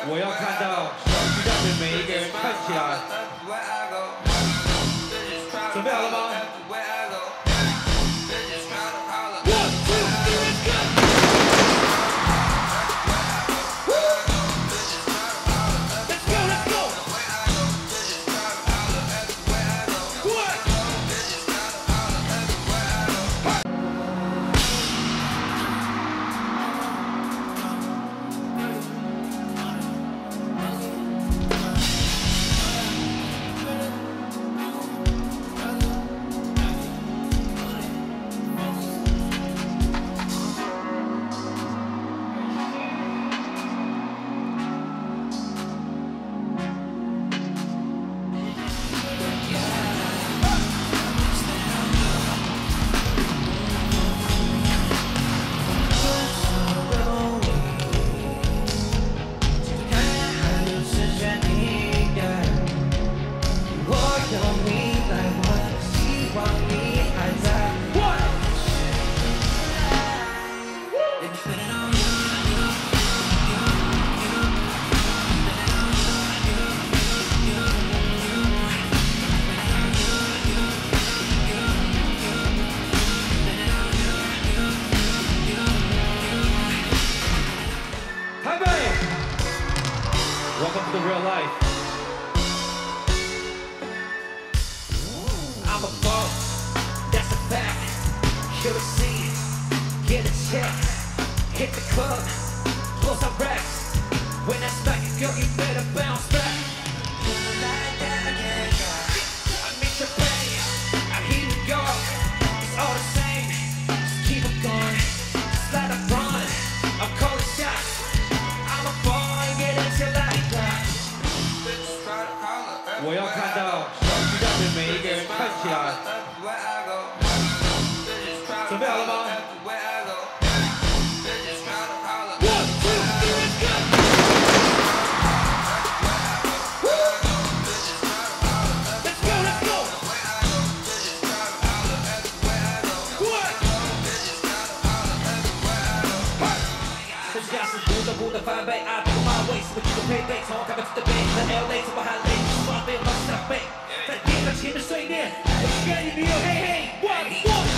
我要看到小区上面每一个人看起来，准备好了吗？ Welcome to the real life. I'm a boss, that's a fact. Kill a scene, get a check, hit the club, blow some racks. When I smack it, girl, you better bounce back. Like that again, I make your pain, I heat it up. It's all the same, just keep it going. Just let it run, I'm calling shots. I'm a boy, get it till I die. 我要看到小区上面每一个人看起来，准备好了吗？ 不得翻倍 I do my way 是不记得配备从台北至北在 LA 从不喊累双倍往上背在地上前面碎裂我需要你没有嘿嘿 What